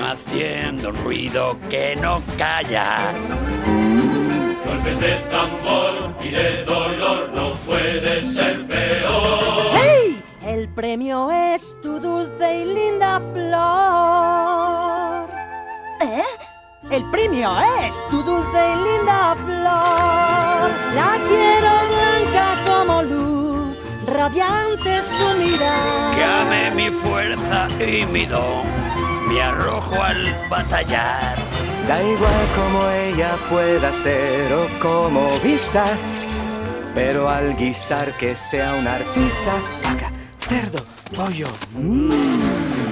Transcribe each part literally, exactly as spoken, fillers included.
haciendo un ruido que no calla. Golpes de tambor y de dolor no puede ser peor. ¡Hey! El premio es tu dulce y linda flor. ¿Eh? El premio es tu dulce y linda flor. La quiero blanca como luz, radiante su mirada. Que ame mi fuerza y mi don, me arrojo al batallar. Da igual como ella pueda ser o como vista, pero al guisar que sea un artista. Vaca, cerdo, pollo. Mm.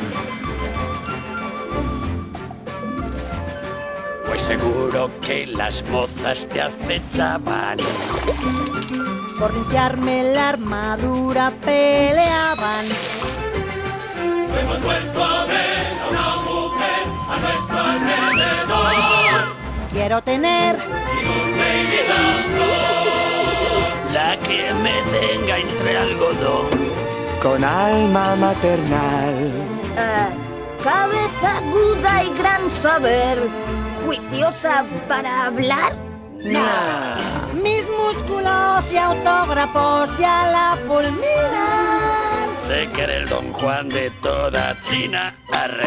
Pues seguro que las mozas te acechaban. Por limpiarme la armadura peleaban. Hemos vuelto a ver a una mujer a nuestro alrededor. Quiero tener Y dulce y linda flor. La que me tenga entre algodón. Con alma maternal. Eh, cabeza aguda y gran saber. ¿Juiciosa para hablar? mis músculos y autógrafos ya la fulminan. Sé que eres el Don Juan de toda China. Arre.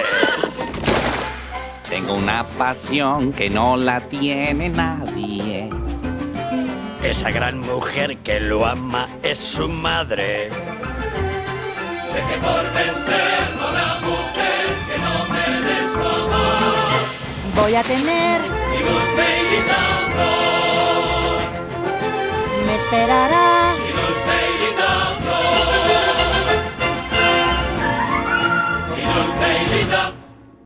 Tengo una pasión que no la tiene nadie. Esa gran mujer que lo ama es su madre. Sé que por vencer a una mujer que no me dé su amor. Voy a tener, Y dulce y linda flor. me esperará. Y dulce y linda flor. Y dulce y linda flor.